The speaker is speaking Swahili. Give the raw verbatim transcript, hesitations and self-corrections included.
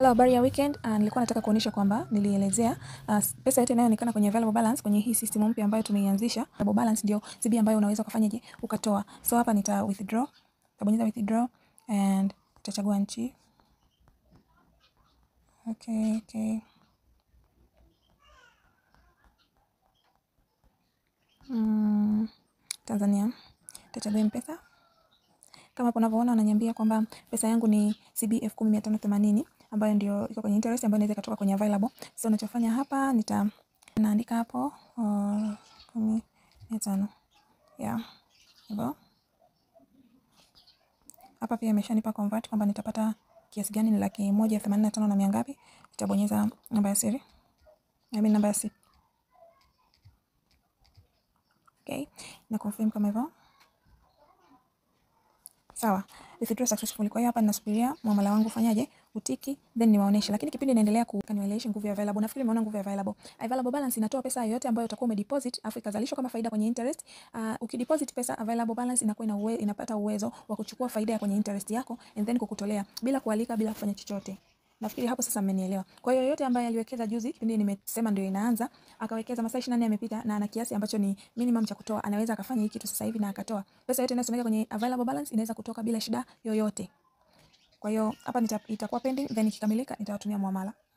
Hello, habari ya weekend. Uh, nilikuwa nataka kuonyesha kwamba nilielezea uh, pesa yote inayoonekana kwenye available balance kwenye hii system mpya ambayo tumeianzisha. Available balance ndio C B ambayo unaweza kufanyaje ukatoa. So hapa nita withdraw. Nitabonyeza withdraw and nitachagua nchi. Okay, okay. Mm, Tanzania. Nitachagua M-Pesa. Kama hapo unavyoona wananiambia kwamba pesa yangu ni C B elfu kumi mia tano themanini ambayo ndio iko kwenye interest ambayo inaweza kutoka kwenye available. So ninachofanya hapa nita naandika hapo uh, kumi mia tano. Yeah. Hivyo. Hapa pia imeshanipa convert kwamba nitapata kiasi gani, ni laki moja themanini na tano na mia ngapi. Nitabonyeza namba ya siri. I mean namba ya siri. Okay. Na confirm kama hivyo. Sawa. Withdraw successfully. Kwa hiyo hapa ninasubiria muamala wangu ufanyaje utiki then niwaoneshe, lakini kipindi inaendelea kukanielewesha nguvu ya available. Nafikiri umeona nguvu ya available. Available balance inatoa pesa yoyote ambayo utakuwa umedeposit afu ikazalishwa kama faida kwenye interest. Uh, ukideposit pesa available balance inakuwa ina uwe, inapata uwezo wa kuchukua faida ya kwenye interest yako and then kukutolea bila kualika, bila kufanya chochote. Nafikiri hapo sasa mmenielewa. Kwa hiyo yote ambaye aliwekeza juzi kipindi nimesema ndio inaanza, akawekeza masaa ishirini na nne yamepita na ana kiasi ambacho ni minimum cha kutoa, anaweza akafanya hiki kitu sasa hivi na akatoa. Pesa yote inayosomeka kwenye available balance inaweza kutoka bila shida yoyote. Kwa hiyo hapa itakuwa pending, then ikikamilika nitawatumia muamala.